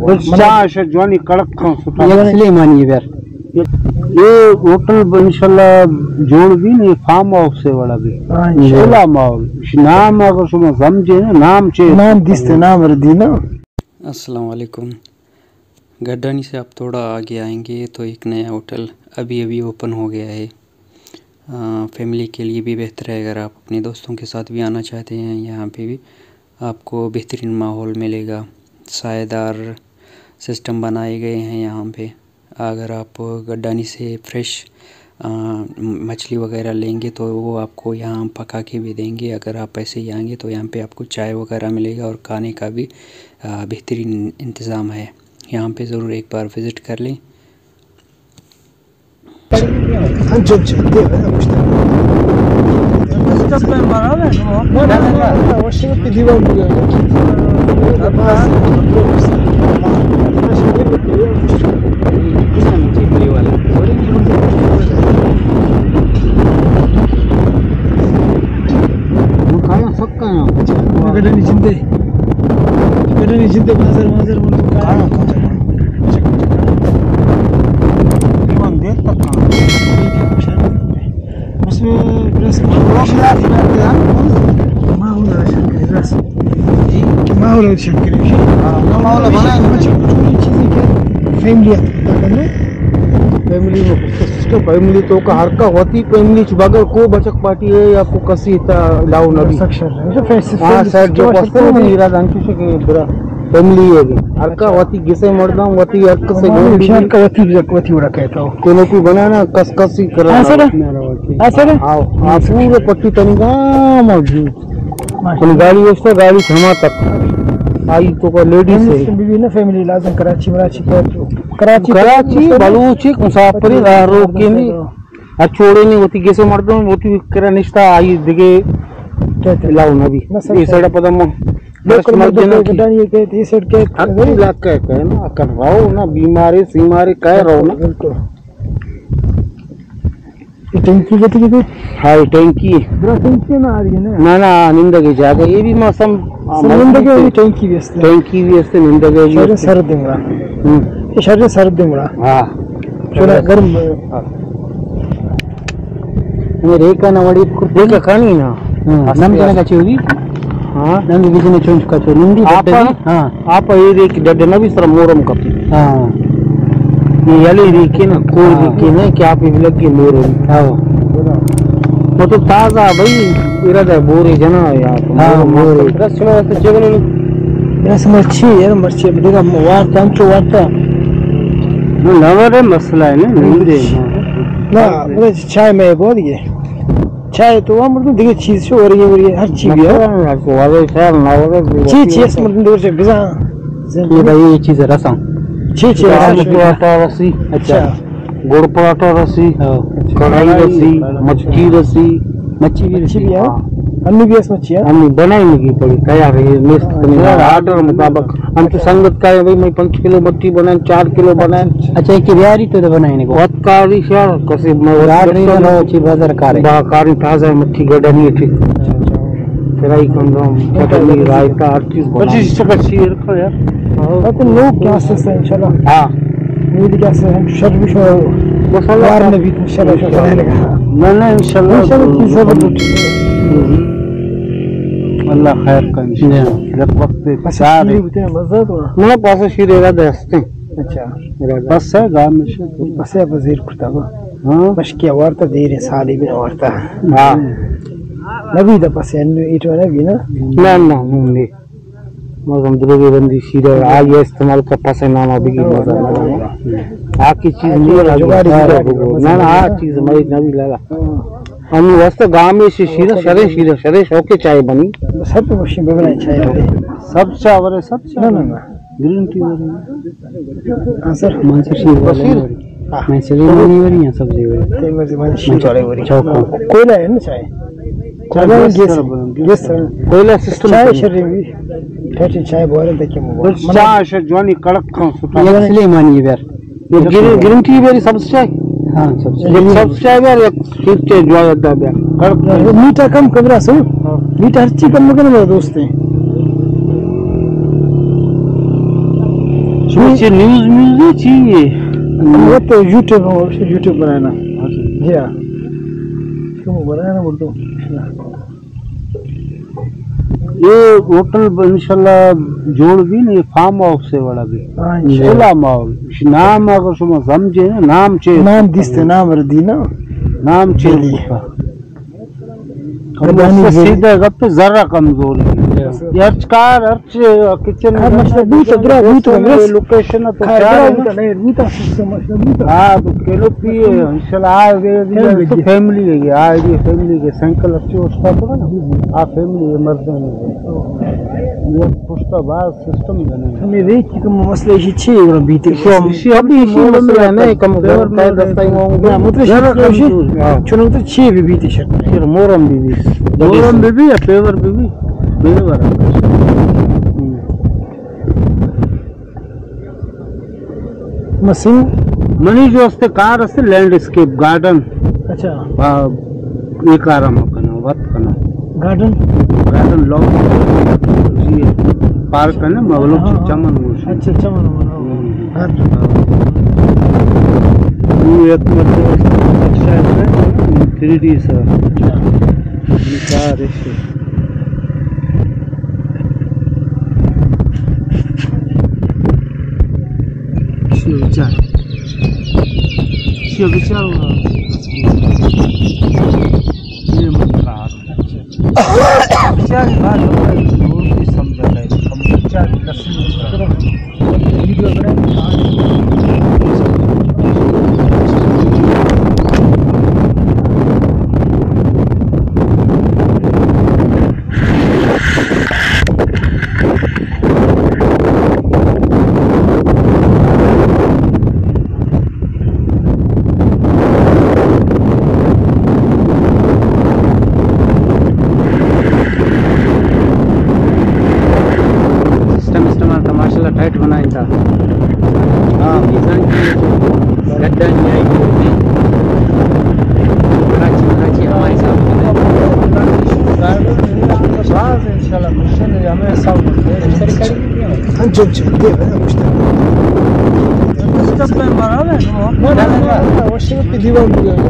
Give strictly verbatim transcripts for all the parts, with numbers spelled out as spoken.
चाह से जवानी कड़क खां सुठा इसलिए मानिए यार ये होटल इंशाल्लाह जोड़ भी नहीं फार्म हाउस से वाला भी इंशाल्लाह माहौल नाम अगर तुम समझे ना नाम चे नाम दिसते नाम रदी ना। अस्सलाम वालेकुम। गड्डानी से आप थोड़ा आगे आएंगे तो एक नया होटल अभी अभी ओपन हो गया है। आ, फैमिली के लिए भी बेहतर है, अगर आप अपने दोस्तों के साथ भी आना चाहते हैं यहाँ पे भी आपको बेहतरीन माहौल मिलेगा। सायेदार सिस्टम बनाए गए हैं यहाँ पे। अगर आप गड्डानी से फ्रेश मछली वगैरह लेंगे तो वो आपको यहाँ पका के भी देंगे। अगर आप ऐसे ही आएंगे तो यहाँ पे आपको चाय वगैरह मिलेगा और खाने का भी बेहतरीन इंतज़ाम है। यहाँ पे ज़रूर एक बार विज़िट कर लें। गड्डानी जिंदे गड्डानी जिंदे बाजार बाजार बोलतो काय कौन देख तक उसमें ड्रेस माहौल ड्रेस माहौल शक्ल माहौल बनाए चीजें के फैमिली फैमिली में सिस्टम फैमिली तो का हर का होती फैमिली बगल को बचक पार्टी है या को कसी लाओ नबी हाँ सर जो पस्ते में हीरा दांचू से के पूरा फैमिली है हर का होती गिसे मर्दा होती हर का से विशाल का होती वती उड़ा कहता हूं कोनो को बनाना कस कसी करा हां सर हां सर हां हां पूरे पट्टी तनिगा मौजूद गाड़ी उससे गाड़ी थमा तक आई तो का लेडीज है बीवी ना फैमिली लाजम कराची कराची कराची कराची बलूची मुसाफिर रो के नहीं छोड़े नहीं होती कैसे मर्दों होती करा निष्ठा आई दिगे लाओ नबी ये साइड पता म लोकल मर्दों के गड्डानी ये कहते ये साइड के हर इलाका है ना कर रहो ना बीमारी सीमारी कह रहो ना बिल्कुल। ये टंकी के तो हां टंकी बड़ा टंकी ना आ रही है ना ना ना निंदा के जाके ये भी मौसम निंदा के टंकी भी है टंकी भी है निंदा के ये सर्द दिंगड़ा हम्म ये शरीर सर्द दिंगड़ा हां थोड़ा गर्म ये रेका ना वड़ी रेका खानी ना नम जने का चोगी हां नंदी बीच में चोंच का चो निंदी हां आप ये रेक डड ना भी सर मोरम का हां ये यली रेके ना कोई रेके ना क्या पे लग के मोरम हां वो तो ताजा भाई इरादा बोरे जना यार हां मोरे रस में तो जगन रस मच्छी है मच्छी बड़ा वार तंचो वारता नवरे मसला है ना निंदे ना वो चाय में बोल ये चाय तो हम मतलब देखिए चीज से हो रही है और ये हर चीज है को वाले सर ना वाले चीज चीज मतलब दूर से बिजा ये भाई ये चीज रसम चीज चीज पराठा रसी अच्छा गुड़ पराठा रसी कढ़ाई रसी मच्छी रसी मच्छी भी रसी है अन्नी भी मच्छी है अन्नी बनाई नहीं पड़ी तैयार है लिस्ट में ऑर्डर मुताबिक हम तो संगत का है भाई मैं पाँच किलो मच्छी बनाए चार किलो बनाए अच्छा एक बिहारी तो बनाने को बहुत कारी शहर कसे में रात नहीं ना अच्छी बाजार कार है कारी ताजा मच्छी गड्डानी है ठीक फ्राई कंदम चटनी रायता हर चीज पच्चीस टका चाहिए रखो यार तो लोग क्या से इंशाल्लाह हां उम्मीद क्या से हम शर्म शो मसाला में भी इंशाल्लाह शो रहेगा ना ना इंशाल्लाह इंशाल्लाह की सब अल्लाह खैर का इंशाल्लाह जब वक्त सारे मजा तो ना पास शिरेगा दस्ते अच्छा बस है गांव में से बस है वजीर करता हां बस क्या वार्ता दे रे साली भी वार्ता हां नबी द पास है इटो नबी ना ना ना नहीं मौसम दुर्गे बंदी शिरे आज ये इस्तेमाल का पास नाम अभी की मजा ना आकी चीज नहीं जुगाड़ी ना ना आ चीज हमारी नबी लगा हम वास्ते गांव में से शीरा शरे शीरा शरे शौके चाय बनी सब मशीन में बनाई चाय सब चावल सब ना ना ना ग्रीन टी वाली हां सर मानसर शीर बशीर मैं चली नहीं वरी है सब्जी वाली ते मर्जी मन शीर वाले वरी चौका कोयला है ना चाय कोयला गैस गैस कोयला सिस्टम चाय शरीर भी ठेठी चाय बोले तक के चाय से जवानी कड़क खां सुठा ये इसलिए मानिए यार ये ग्रीन टी वाली सबसे चाय हां सबसे सबसे यार एक ठीक से जो आता है मीठा कम कमरा सो मीठा हर चीज कम करना मेरे दोस्त है ये न्यूज़ म्यूज़िक चाहिए वो तो यूट्यूब यूट्यूब बनाना या क्यों बनाना बोल दो ये होटल इंशाल्लाह जोड़ भी नहीं फार्म हाउस से बड़ा भी खुला माहौल नाम अगर तुम समझे ना नाम चे नाम दिसते नाम रदी ना नाम चे सीधा गप्पे जरा कमजोरी यार कार अर्च किचन मतलब बूट ब्रा बूट लोकेशन तो क्या नहीं बूट सिस्टम मतलब बूट हां तो केलो पी इंशाल्लाह आ गए तो फैमिली है आ गई फैमिली के संकल अच्छे उसका तो ना आ फैमिली मर्द में ये पुष्टा बात सिस्टम बने हमें रेट की कम मसले ही छे और बीते तो इसी अभी इसी मसला है कम कर दस्ता होंगे मतलब चुनो तो छे भी बीते शक फिर मोरम बीबी मोरम बीबी या पेवर बीबी पेवर मशीन मनी जो असते कार असते लैंडस्केप गार्डन अच्छा ये कार हम करना बात करना गार्डन गार्डन लॉक ये पार्क है ना मगलो चमन अच्छा चमन गार्डन ये एक मतलब अच्छा है थ्री डी सा कार है विचार विचार ये मतलब विचार बात समझा है हम विचार वीडियो टाइट बनाया था हाँ मिजान की गड्ढा नहीं आएगी कराची कराची हमारे साथ इंशाल्लाह मिशन हमें सब जो चलते हैं स्टेप पे मारा है ना वो शिव की दीवार भी है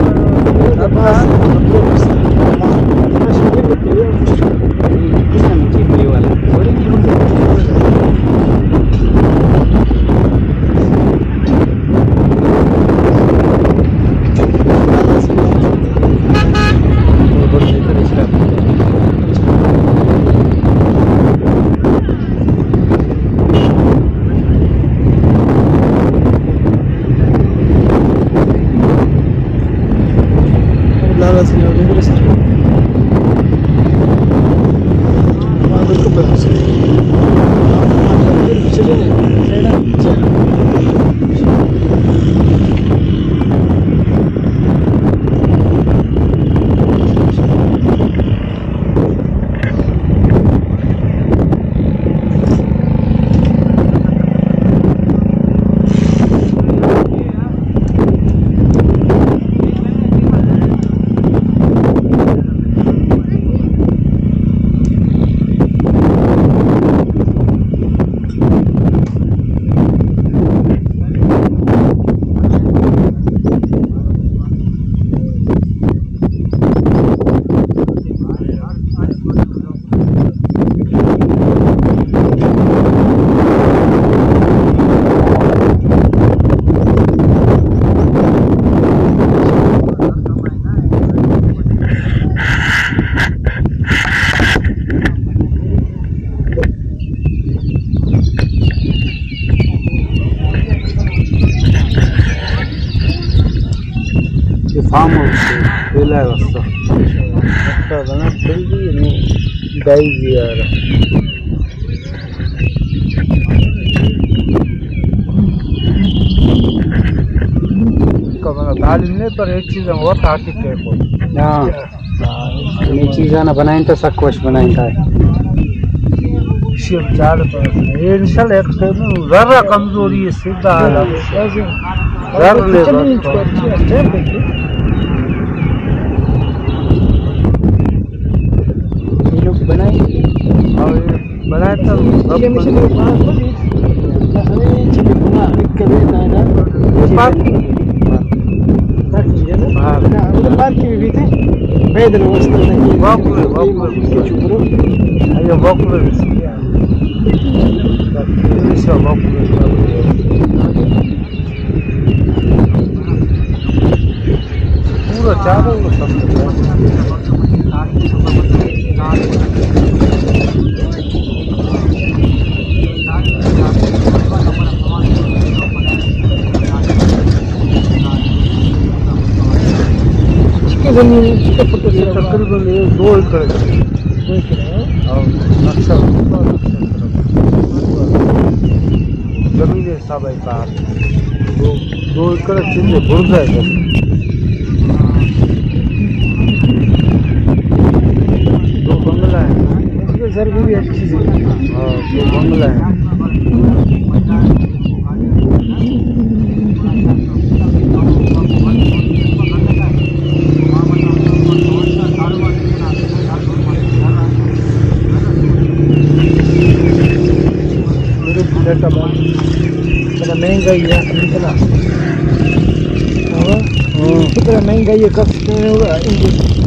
फार्म हाउस वेला रास्ता अच्छा बना जल्दी नहीं गाइस यार कब तालीम ने पर एक चीज और ताकि के को हां ये चीज ना बनाएं तो सब कुछ बनाएं था शिव चार पर ये इंशाल्लाह एक जरा कमजोरी है सीधा हाल जरा ले बनाए और बनाए तो पार्किंग है ना, उधर पार्किंग भी थे पैदल वस्तु वाकुले वाकुले चुकरो ayo वाकुले bisa वाकुले पूरा चारों में सब जमीन तकरीबन दो एकड़ दो एकड़ और नक्शा जमीन हिसाब है का दो दो एकड़ चिन्ह बुर्ज है दो बंगला है इसकी सर्विस भी अच्छी है हाँ दो बंगला है कितना महंगाई है कितना कितना महंगाई है कब